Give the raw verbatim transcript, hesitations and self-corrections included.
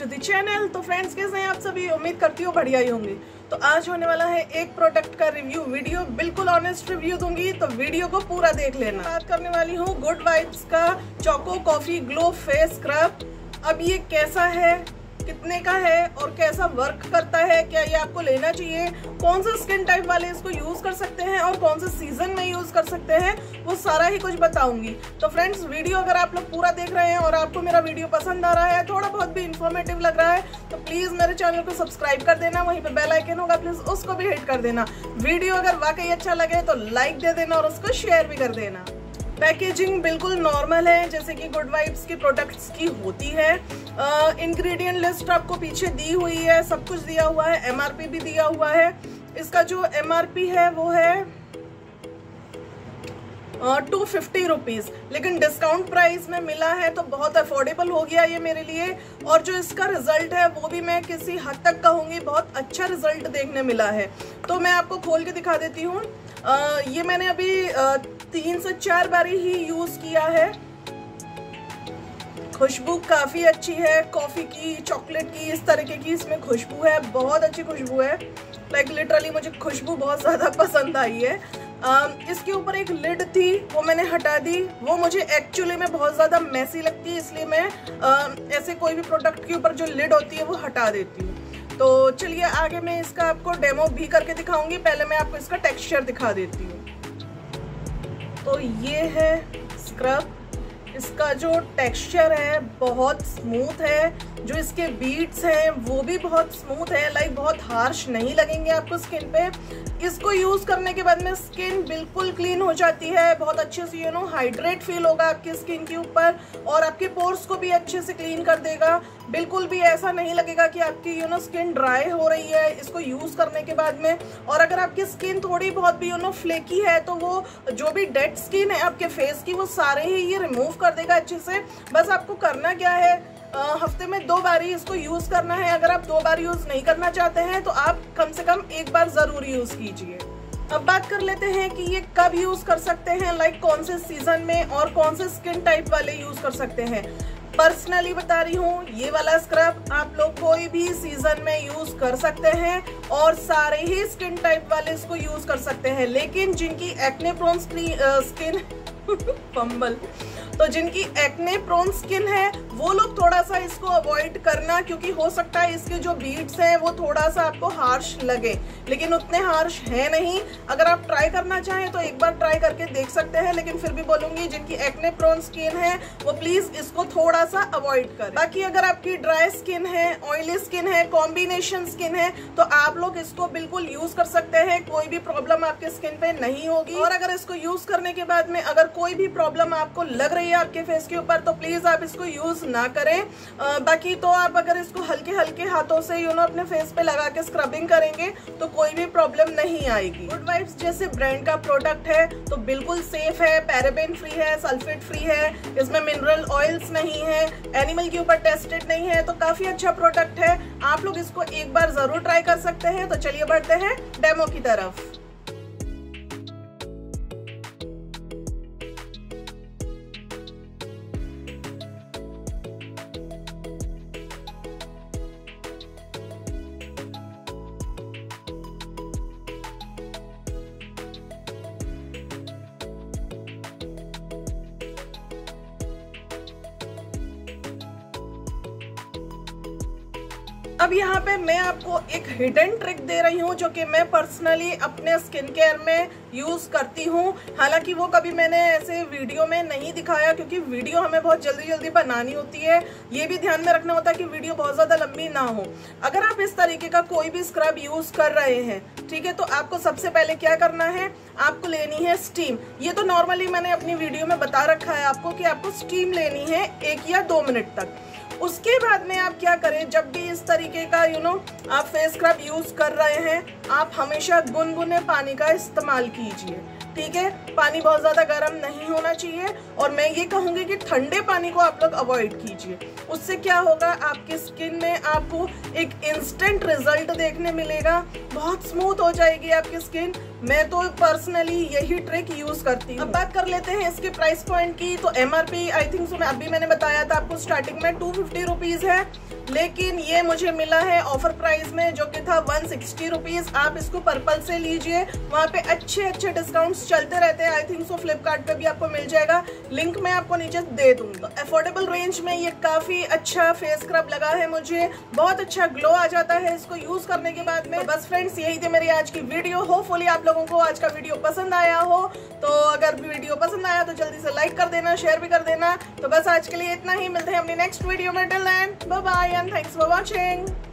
To the channel. तो friends कैसे हैं आप सभी, उम्मीद करती हूँ बढ़िया ही होंगे। तो आज होने वाला है एक प्रोडक्ट का रिव्यू वीडियो, बिल्कुल ऑनेस्ट रिव्यू दूंगी, तो वीडियो को पूरा देख लेना। बात करने वाली हूँ गुड वाइब्स का choco coffee glow face scrub. अब ये कैसा है, कितने का है और कैसा वर्क करता है, क्या ये आपको लेना चाहिए, कौन सा स्किन टाइप वाले इसको यूज कर सकते हैं और कौन से सीजन में यूज कर सकते हैं, वो सारा ही कुछ बताऊंगी। तो फ्रेंड्स वीडियो अगर आप लोग पूरा देख रहे हैं और आपको मेरा वीडियो पसंद आ रहा है, थोड़ा बहुत भी इंफॉर्मेटिव लग रहा है, तो प्लीज मेरे चैनल को सब्सक्राइब कर देना, वहीं पे बेल आइकन होगा प्लीज उसको भी हिट कर देना। वीडियो अगर वाकई अच्छा लगे तो लाइक दे देना और उसको शेयर भी कर देना। पैकेजिंग बिल्कुल नॉर्मल है जैसे कि गुड वाइब्स की प्रोडक्ट्स की होती है। इंग्रेडिएंट लिस्ट आपको पीछे दी हुई है, सब कुछ दिया हुआ है, एमआरपी भी दिया हुआ है। इसका जो एमआरपी है वो है टू फिफ्टी रुपीज, लेकिन डिस्काउंट प्राइस में मिला है तो बहुत अफोर्डेबल हो गया ये मेरे लिए। और जो इसका रिजल्ट है वो भी मैं किसी हद तक कहूँगी बहुत अच्छा रिजल्ट देखने मिला है। तो मैं आपको खोल के दिखा देती हूँ। ये मैंने अभी आ, तीन से चार बारी ही यूज किया है। खुशबू काफी अच्छी है, कॉफी की, चॉकलेट की, इस तरीके की इसमें खुशबू है, बहुत अच्छी खुशबू है। लाइक लिटरली मुझे खुशबू बहुत ज्यादा पसंद आई है। आ, इसके ऊपर एक लिड थी वो मैंने हटा दी, वो मुझे एक्चुअली में बहुत ज्यादा मैसी लगती है, इसलिए मैं आ, ऐसे कोई भी प्रोडक्ट के ऊपर जो लिड होती है वो हटा देती हूँ। तो चलिए आगे मैं इसका आपको डेमो भी करके दिखाऊंगी, पहले मैं आपको इसका टेक्सचर दिखा देती हूँ। तो ये है स्क्रब, इसका जो टेक्सचर है बहुत स्मूथ है, जो इसके बीट्स हैं वो भी बहुत स्मूथ है, लाइक बहुत हार्श नहीं लगेंगे आपको स्किन पे। इसको यूज करने के बाद में स्किन बिल्कुल क्लीन हो जाती है, बहुत अच्छे से यू नो हाइड्रेट फील होगा आपकी स्किन के ऊपर और आपके पोर्स को भी अच्छे से क्लीन कर देगा। बिल्कुल भी ऐसा नहीं लगेगा कि आपकी यू नो स्किन ड्राई हो रही है इसको यूज करने के बाद में। और अगर आपकी स्किन थोड़ी बहुत भी यू नो फ्लेकी है तो वो जो भी डेड स्किन है आपके फेस की वो सारे ही ये रिमूव कर देगा अच्छे से। बस आपको करना क्या है, आ, हफ्ते में दो बार ही इसको यूज करना है। अगर आप दो बार यूज नहीं करना चाहते हैं तो आप कम से कम एक बार जरूर यूज कीजिए। अब बात कर लेते हैं कि ये कब यूज कर सकते हैं, लाइक कौन से सीजन में और कौन से स्किन टाइप वाले यूज कर सकते हैं। पर्सनली बता रही हूँ, ये वाला स्क्रब आप लोग कोई भी सीजन में यूज कर सकते हैं और सारे ही स्किन टाइप वाले इसको यूज कर सकते हैं। लेकिन जिनकी एक्ने प्रोन स्किन पंबल तो जिनकी एक्ने प्रोन स्किन है वो लोग थोड़ा सा इसको अवॉइड करना, क्योंकि हो सकता है इसके जो बीट्स हैं वो थोड़ा सा आपको हार्श लगे, लेकिन उतने हार्श है नहीं। अगर आप ट्राई करना चाहें तो एक बार ट्राई करके देख सकते हैं, लेकिन फिर भी बोलूंगी जिनकी एक्ने प्रोन स्किन है वो प्लीज इसको थोड़ा सा अवॉइड करें। बाकी अगर आपकी ड्राई स्किन है, ऑयली स्किन है, कॉम्बिनेशन स्किन है तो आप लोग इसको बिल्कुल यूज कर सकते हैं, कोई भी प्रॉब्लम आपके स्किन पे नहीं होगी। और अगर इसको यूज करने के बाद में अगर कोई भी प्रॉब्लम आपको लग रही है आपके फेस के ऊपर तो प्लीज आप इसको यूज ना करें। आ, बाकी तो आप अगर इसको हल्के हल्के हाथों से यू नो अपने फेस पे लगा के स्क्रबिंग करेंगे तो कोई भी प्रॉब्लम नहीं आएगी। गुड वाइब्स जैसे ब्रांड का प्रोडक्ट है तो बिल्कुल सेफ है, पैराबेन फ्री है, सल्फेट फ्री है, इसमें मिनरल ऑयल्स नहीं है, एनिमल के ऊपर टेस्टेड नहीं है, तो काफी अच्छा प्रोडक्ट है। आप लोग इसको एक बार जरूर ट्राई कर सकते हैं। तो चलिए बढ़ते हैं डेमो की तरफ। अब यहाँ पे मैं आपको एक हिडन ट्रिक दे रही हूँ जो कि मैं पर्सनली अपने स्किन केयर में यूज करती हूँ। हालांकि वो कभी मैंने ऐसे वीडियो में नहीं दिखाया क्योंकि वीडियो हमें बहुत जल्दी जल्दी बनानी होती है, ये भी ध्यान में रखना होता है कि वीडियो बहुत ज्यादा लंबी ना हो। अगर आप इस तरीके का कोई भी स्क्रब यूज कर रहे हैं, ठीक है, तो आपको सबसे पहले क्या करना है, आपको लेनी है स्टीम। ये तो नॉर्मली मैंने अपनी वीडियो में बता रखा है आपको कि आपको स्टीम लेनी है एक या दो मिनट तक। उसके बाद में आप क्या करें, जब भी इस तरीके का यू नो आप फेस स्क्रब यूज कर रहे हैं आप हमेशा गुनगुने पानी का इस्तेमाल कीजिए। ठीक है, पानी बहुत ज्यादा गर्म नहीं होना चाहिए और मैं ये कहूंगी कि ठंडे पानी को आप लोग अवॉइड कीजिए। उससे क्या होगा, आपकी स्किन में आपको एक इंस्टेंट रिजल्ट देखने मिलेगा, बहुत स्मूथ हो जाएगी आपकी स्किन। मैं तो पर्सनली यही ट्रिक यूज करती हूँ। अब बात कर लेते हैं इसके प्राइस पॉइंट की। तो एमआरपी आई थिंक सो मैं अभी मैंने बताया था आपको स्टार्टिंग में टू फिफ्टी रुपीज है। लेकिन ये मुझे मिला है ऑफर प्राइस में, जो कि था वन सिक्सटी रुपीज। आप इसको पर्पल से लीजिए, वहाँ पे अच्छे अच्छे डिस्काउंट्स चलते रहते हैं। आई थिंक सो फ्लिपकार्ट पे भी आपको मिल जाएगा, लिंक मैं आपको नीचे दे दूंगा। अफोर्डेबल रेंज में ये काफी अच्छा फेस स्क्रब लगा है मुझे, बहुत अच्छा ग्लो आ जाता है इसको यूज करने के बाद में। तो बस फ्रेंड्स, यही थी मेरी आज की वीडियो। होपफुली आप लोगों को आज का वीडियो पसंद आया हो। तो अगर वीडियो पसंद आया तो जल्दी से लाइक कर देना, शेयर भी कर देना। तो बस आज के लिए इतना ही, मिलते हैं अपनी नेक्स्ट वीडियो में। Till then bye bye and thanks for watching.